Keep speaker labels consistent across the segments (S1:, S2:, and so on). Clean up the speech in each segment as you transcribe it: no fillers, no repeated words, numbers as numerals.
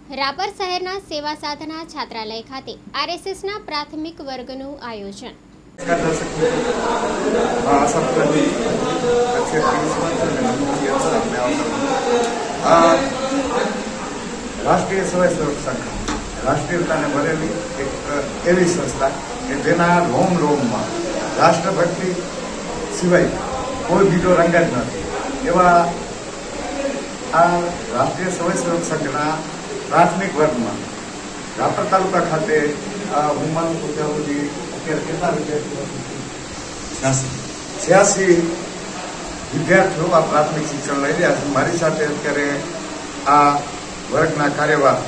S1: રાપર શહેરના સેવા સાધના છાત્રાલય ખાતે આરએસએસના પ્રાથમિક વર્ગનું આયોજન।
S2: રાષ્ટ્રીય સ્વયંસેવક સંઘ રાષ્ટ્રીયતાને ભરેલી એક એવી સંસ્થા કે જેના રોમ રોમમાં રાષ્ટ્રભક્તિ સિવાય કોઈ બીજો રંગ જ નથી એવા આ રાષ્ટ્રીય સ્વયંસેવક સંઘના પ્રાથમિક વર્ગમાં રાપર તાલુકા ખાતે હું માનું છું ત્યાં સુધી અત્યારે કેટલા વિદ્યાર્થીઓ 86 વિદ્યાર્થીઓ આ પ્રાથમિક શિક્ષણ લઈ રહ્યા છે। મારી સાથે અત્યારે આ વર્ગના કાર્યવાહ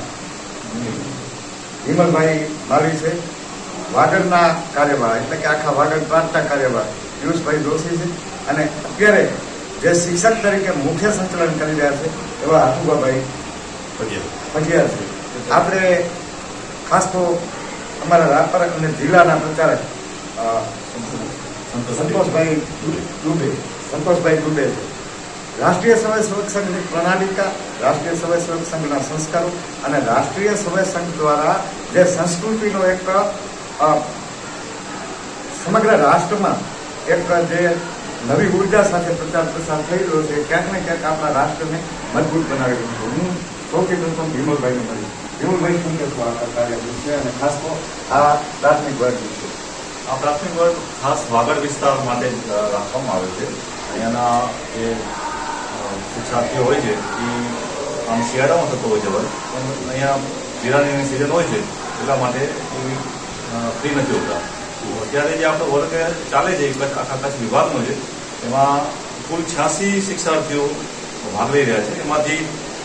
S2: વિમલભાઈ માવી છે, વાગડના કાર્યવાહ એટલે કે આખા વાગડ પ્રાંતના કાર્યવાહ પિયુષભાઈ જોશી છે, અને અત્યારે જે શિક્ષક તરીકે મુખ્ય સંચાલન કરી રહ્યા છે એવા હાથુભાઈ પટિયા છે। આપણે ખાસ તો અમારા રાપર અને જિલ્લાના પ્રચારક સંતોષભાઈ દુબે છે। રાષ્ટ્રીય સ્વયંસેવક સંઘની પ્રણાલિકા, રાષ્ટ્રીય સ્વયંસેવક સંઘના સંસ્કારો અને રાષ્ટ્રીય સ્વયં સંઘ દ્વારા જે સંસ્કૃતિનો એક સમગ્ર રાષ્ટ્રમાં એક જે નવી ઉર્જા સાથે પ્રચાર પ્રસાર થઈ રહ્યો છે, ક્યાંક ને ક્યાંક આપણા રાષ્ટ્રને મજબૂત બનાવી રહ્યું છે। હું સૌથી પ્રથમ વિમલભાઈને મળીશ। વિમલભાઈ શું કહેશો આ કાર્ય વિશે અને ખાસ તો આ પ્રાથમિક વર્ગ વિશે?
S3: આ પ્રાથમિક વર્ગ ખાસ વાગડ વિસ્તાર માટે રાખવામાં આવે છે। અહીંયાના જે શિક્ષાર્થીઓ હોય છે એ આમ શિયાળામાં થતો હોય છે વર્ગ, પણ અહીંયા જીરાની સિઝન હોય છે એટલા માટે ફ્રી નથી હોતા। અત્યારે જે આપણો વર્ગ ચાલે છે આખા કચ્છ વિભાગનો છે, એમાં કુલ 86 શિક્ષાર્થીઓ ભાગ લઈ રહ્યા છે। એમાંથી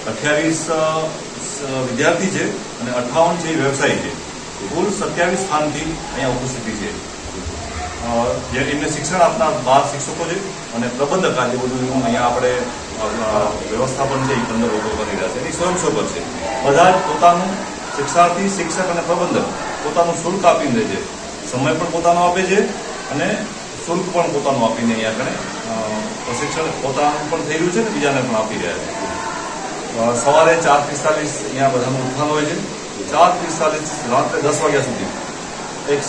S3: 28 વિદ્યાર્થી છે અને 58 છે વ્યવસાયી છે। કુલ 27 સ્થાનથી અહીંયા ઉપસ્થિતિ છે। જે એમને શિક્ષણ આપનાર 12 શિક્ષકો છે અને પ્રબંધક આજે બધું અહીંયા આપણે વ્યવસ્થાપન છે એ 15 લોકો કરી રહ્યા છે। એની સ્વયંસેવક છે, બધા જ પોતાનું શિક્ષાર્થી, શિક્ષક અને પ્રબંધક પોતાનું શુલ્ક આપીને છે, સમય પણ પોતાનો આપે છે અને શુલ્ક પણ પોતાનું આપીને અહીંયા આગળ પ્રશિક્ષણ પોતાનું પણ થઈ રહ્યું છે ને બીજાને પણ આપી રહ્યા છે। સવારે 4:45 અહીંયા બધાનું ઉત્થાન હોય છે, 4:45 રાત્રે 10 વાગ્યા સુધી એક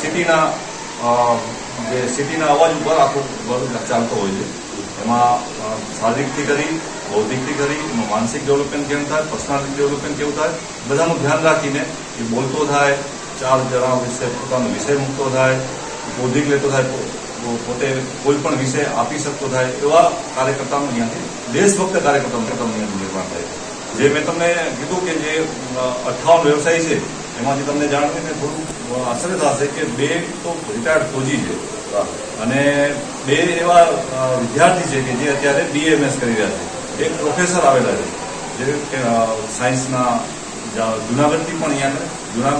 S3: સિટીના અવાજ ઉપર આખો વર્ગ ચાલતો હોય છે। એમાં શારીરિકથી કરી, બૌદ્ધિકથી કરી, એમાં માનસિક ડેવલપમેન્ટ કેમ થાય, પર્સનાલિટી ડેવલપમેન્ટ કેવું થાય, બધાનું ધ્યાન રાખીને એ બોલતો થાય, 4 જણા વિશે પોતાનો વિષય મૂકતો થાય, બૌદ્ધિક લેતો થાય, પોતે કોઈ પણ વિષય આપી શકતો થાય, એવા કાર્યકર્તાનું અહીંયાથી દેશભક્ત કાર્યકર્તાનું નિર્માણ થાય છે। જે મેં તમને કીધું કે જે 58 વ્યવસાયી છે એમાંથી તમને જાણીને થોડું આશ્ચર્ય થશે કે 2 તો રિટાયર્ડ ફૌજી છે અને 2 એવા વિદ્યાર્થી છે કે જે અત્યારે BMS કરી રહ્યા છે। એક પ્રોફેસર આવેલા છે જે સાયન્સના જુનાગઢથી પણ અહીંયા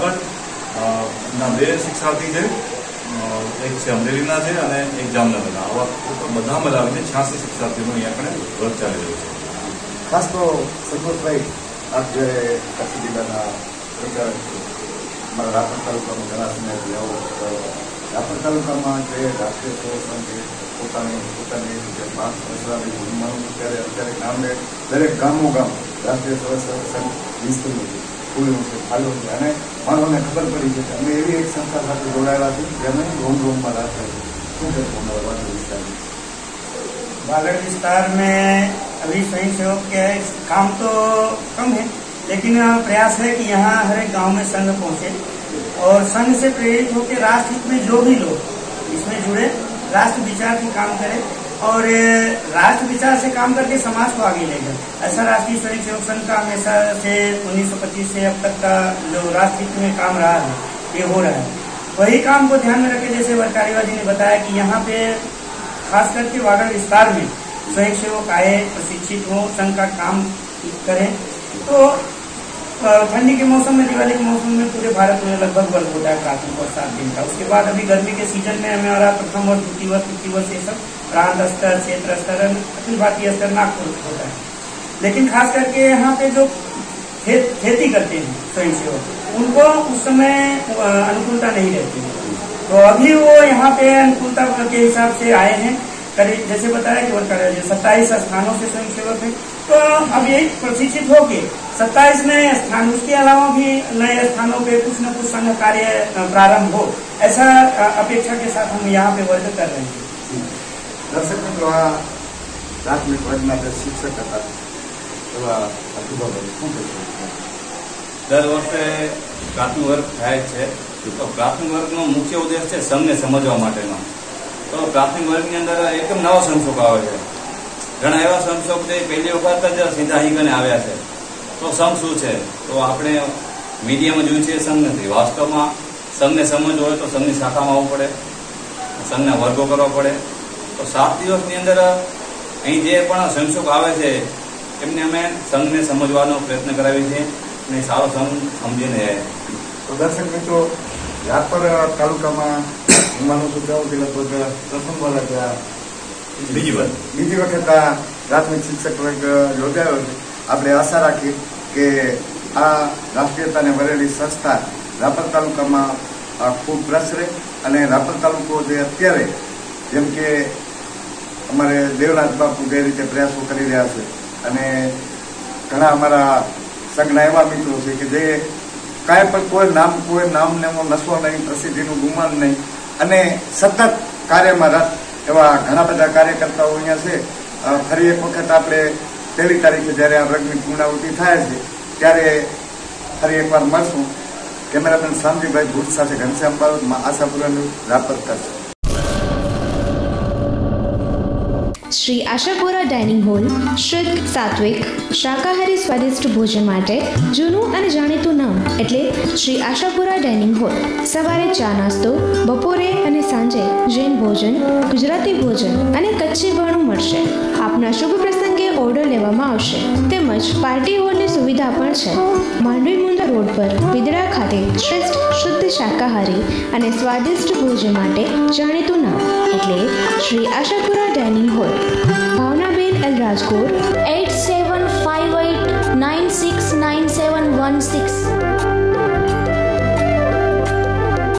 S3: જુનાગઢના 2 શિક્ષાર્થી છે, એક છે અમરેલીના છે અને એક જામનગરના। આવા બધા મળાવીને 86 શિક્ષાર્થીઓનો અહીંયા વર્ગ ચાલી રહ્યો છે।
S2: ખાસ તો સંતોષભાઈ, આપ જે કચ્છ જિલ્લાના પ્રચારક છો, અમારા રાપર તાલુકામાં ઘણા સમયથી આવો, રાપર તાલુકામાં જે રાષ્ટ્રીય સ્વયં સંઘ પોતાની જે 5 વર્ષની ભૂમિમાં અત્યારે ગામને દરેક ગામોગામ રાષ્ટ્રીય સ્વયં સંઘ વિસ્તર્યું છે, ખુલ્લું છે, ફાલ્યું છે અને માનવને ખબર પડી છે કે અમે એવી એક સંસ્થા સાથે જોડાયેલા છે જેને રોમમાં રાખે છે। શું કહેશો અમારા વાગડ વિસ્તારમાં?
S4: वागड़ विस्तार में अभी स्वयं सेवक के काम तो कम है, लेकिन प्रयास है कि यहाँ हर एक गांव में संघ पहुंचे और संघ से प्रेरित होकर राष्ट्र हित में जो भी लोग इसमें जुड़े राष्ट्र विचार की काम करें और राष्ट्र विचार से काम करके समाज को आगे ले जाए। ऐसा राष्ट्रीय स्वयं सेवक संघ का हमेशा से 1925 से अब तक का जो राष्ट्र हित में काम रहा है ये हो रहा है। वही काम को ध्यान में रखे, जैसे वर्कारीवा जी ने बताया कि यहाँ पे खास करके वागड़ विस्तार में स्वयं सेवक आए, प्रशिक्षित हो, संघ का काम करें। तो ठंडी के मौसम में, दिवाली के मौसम में पूरे भारत में लगभग वर्ग होता है प्राथमिक और 7 दिन का। उसके बाद अभी गर्मी के सीजन में हमारा प्रथम और द्वितीय वर्ष ये सब प्रांत स्तर, क्षेत्र स्तर, अखिल भारतीय स्तर नागपुर होता है। लेकिन खास करके यहाँ पे जो खेती करते हैं स्वयं सेवक, उनको उस समय अनुकूलता नहीं रहती है, तो अभी वो यहाँ पे अनुकूलता के हिसाब से आए हैं। करीब जैसे बताया कि 27 स्थानों से स्वयं सेवक है, तो अब यही प्रशिक्षित होके 27 नए स्थान, उसके अलावा भी नए स्थानों पे कुछ न कुछ संघ कार्य प्रारंभ हो, ऐसा अपेक्षा के साथ हम यहाँ पे वर्क कर रहे हैं।
S2: दर्शक मित्रों, आ प्राथमिक वर्ग માટે શિક્ષક હતા એવા અનુભવ શું કહેશો?
S5: દર વર્ષે પ્રાથમિક વર્ગ થાય છે, તો પ્રાથમિક વર્ગનો મુખ્ય ઉદ્દેશ છે સંઘને સમજવા માટેનો. તો પ્રાથમિક વર્ગની અંદર એકદમ નવા સંશોધકો આવે છે. ઘણા એવા સંશોધક જે પહેલી વખત જ સીધા અહીં કને આવ્યા છે. તો સંઘ શું છે? તો આપણે મીડિયામાં જોયું છે, સંઘ નથી. વાસ્તવમાં સંઘને સમજવું હોય તો સંઘની શાખામાં આવવું પડે, સંઘના વર્ગો કરવા પડે. તો 7 દિવસની અંદર અહીં જે પણ સંશોધક આવે છે એમને અમે સંઘને સમજવાનો પ્રયત્ન કરાવીએ છીએ અને સારો સંઘ સમજીને જાય.
S2: તો દર્શક મિત્રો, રાપર તાલુકામાં હું માનું છું કે લગભગ પ્રથમવાર બીજી વખત આ પ્રાથમિક શિક્ષક વર્ગ યોજાયો છે. આપણે આશા રાખીએ કે આ રાષ્ટ્રીયતાને વરેલી સંસ્થા રાપર તાલુકામાં ખૂબ પ્રસરે અને રાપર તાલુકો જે અત્યારે જેમ કે અમારે દેવનાથ બાપુ જે રીતે પ્રયાસો કરી રહ્યા છે અને ઘણા અમારા સંઘના એવા મિત્રો છે કે જે કાંઈ પણ કોઈ નામને નશો નહીં, પ્રસિદ્ધિનું ગુમાન નહીં અને સતત કાર્યમાં રત એવા ઘણા બધા કાર્યકર્તાઓ અહીંયા છે. ફરી એક વખત આપણે 1 તારીખે જ્યારે આ વર્ગની પૂર્ણાહુતિ થાય છે ત્યારે ફરી એકવાર મળશું. કેમેરામેન શાંતિભાઈ ભૂત સાથે ઘનશ્યામ બારોટમાં Ashapura news, Rapar Kutch.
S6: Shri Ashapura dining hall શુદ્ધ, સાત્વિક, શાકાહારી સ્વાદિષ્ટ ભોજન માટે જૂનું અને જાણીતું નામ એટલે શ્રી આશાપુરા ડાઇનિંગ હોલ. સવારે ચા નાસ્તો, બપોરે અને સાંજે જૈન ભોજન, ગુજરાતી ભોજન અને કચ્છી ભાણું મળશે. આપના શુભ પ્રસંગે ઓર્ડર લેવામાં આવશે. તેમજ પાર્ટી હોલની સુવિધા પણ છે. માંડવી મુંદ્રા રોડ પર વિદડા ખાતે શ્રેષ્ઠ શુદ્ધ શાકાહારી અને સ્વાદિષ્ટ ભોજન માટે જાણીતું નામ એટલે Shri Ashapura dining hall. Bhavnaben L Rajkot
S7: 8758969716